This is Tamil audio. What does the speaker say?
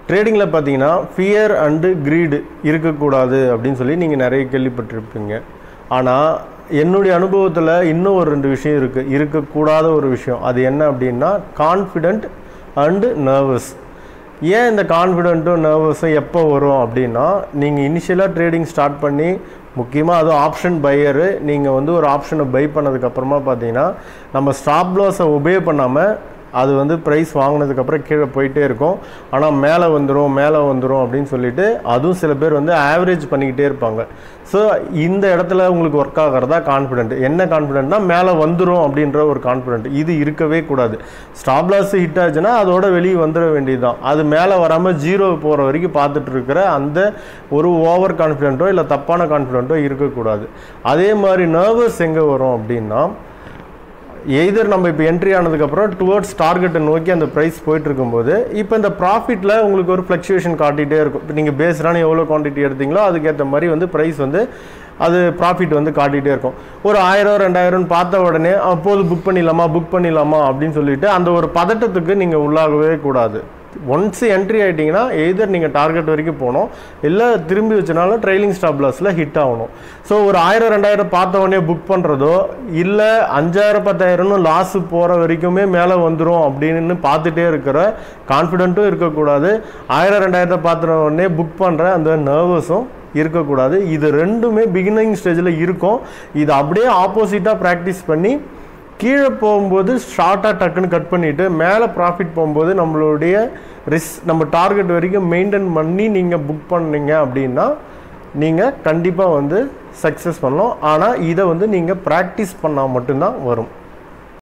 ட்ரேடிங்கில் பார்த்தீங்கன்னா ஃபியர் அண்டு க்ரீடு இருக்கக்கூடாது அப்படின்னு சொல்லி நீங்கள் நிறைய கேள்விப்பட்டிருப்பீங்க. ஆனால் என்னுடைய அனுபவத்தில் இன்னும் ஒரு 2 விஷயம் இருக்கக்கூடாத ஒரு விஷயம். அது என்ன அப்படின்னா கான்ஃபிடென்ட் அண்டு நர்வஸ். ஏன் இந்த கான்ஃபிடென்ட்டும் நர்வஸும் எப்போ வரும் அப்படின்னா, நீங்கள் இனிஷியலாக ட்ரேடிங் ஸ்டார்ட் பண்ணி முக்கியமாக அதுவும் ஆப்ஷன் பையரு, நீங்கள் வந்து ஒரு ஆப்ஷனை பை பண்ணதுக்கப்புறமா பார்த்தீங்கன்னா நம்ம ஸ்டாப் லாஸை ஒபே பண்ணாமல் அது வந்து ப்ரைஸ் வாங்கினதுக்கப்புறம் கீழே போயிட்டே இருக்கும். ஆனால் மேலே வந்துடும் அப்படின்னு சொல்லிட்டு அதுவும் சில பேர் வந்து ஆவரேஜ் பண்ணிக்கிட்டே இருப்பாங்க. ஸோ இந்த இடத்துல உங்களுக்கு ஒர்க் ஆகிறதா கான்ஃபிடென்ட். என்ன கான்ஃபிடென்ட்னா மேலே வந்துடும் அப்படின்ற ஒரு கான்ஃபிடென்ட். இது இருக்கவே கூடாது. ஸ்டாப் லாஸ் ஹிட் ஆச்சுன்னா அதோட வெளியே வந்துட வேண்டியது தான். அது மேலே வராமல் 0 போகிற வரைக்கும் பார்த்துட்டு இருக்கிற அந்த ஒரு ஓவர் கான்ஃபிடென்ட்டோ இல்லை தப்பான கான்ஃபிடென்ட்டோ இருக்கக்கூடாது. அதே மாதிரி நர்வஸ் எங்கே வரும் அப்படின்னா, எய்தர் நம்ம இப்போ என்ட்ரி ஆனதுக்கப்புறம் டுவர்ட்ஸ் டார்கெட்டை நோக்கி அந்த ப்ரைஸ் போயிட்டு இருக்கும்போது இப்போ இந்த ப்ராஃபிட்டில் உங்களுக்கு ஒரு ஃப்ளக்சுவேஷன் காட்டிகிட்டே இருக்கும். இப்போ நீங்கள் பேஸ்டான எவ்வளோ குவான்டிட்டி எடுத்தீங்களோ அதுக்கேற்ற மாதிரி வந்து ப்ரைஸ் வந்து அது ப்ராஃபிட் வந்து காட்டிகிட்டே இருக்கும். ஒரு 1000 2000 பார்த்த உடனே அப்போது புக் பண்ணிடலாமா அப்படின்னு சொல்லிட்டு அந்த ஒரு பதட்டத்துக்கு நீங்கள் உள்ளாகவே கூடாது. ஒன்ஸ் என்ட்ரி ஆகிட்டிங்கன்னா எய்தர் நீங்கள் டார்கெட் வரைக்கும் போகணும், இல்லை திரும்பி வச்சனாலும் ட்ரைலிங் ஸ்டாப் லாஸில் ஹிட் ஆகணும். ஸோ ஒரு 1000 2000 பார்த்த உடனே புக் பண்ணுறதோ இல்லை 5000 10,000 லாஸு போகிற வரைக்குமே மேலே வந்துடும் அப்படின்னு பார்த்துட்டே இருக்கிற கான்ஃபிடென்ட்டும் இருக்கக்கூடாது. 1000 2000 பார்த்த உடனே புக் பண்ணுற அந்த நர்வஸும் இருக்கக்கூடாது. இது ரெண்டுமே பிகினிங் ஸ்டேஜில் இருக்கும். இது அப்படியே ஆப்போசிட்டாக ப்ராக்டிஸ் பண்ணி கீழே போகும்போது ஷார்ட்டாக டக்குன்னு கட் பண்ணிவிட்டு மேலே ப்ராஃபிட் போகும்போது நம்மளுடைய நம்ம டார்கெட் வரைக்கும் மெயின்டைன் பண்ணி நீங்கள் புக் பண்ணீங்க அப்படின்னா நீங்கள் கண்டிப்பாக வந்து சக்ஸஸ் பண்ணலாம். ஆனால் இதை வந்து நீங்கள் ப்ராக்டிஸ் பண்ணால் மட்டும்தான் வரும்.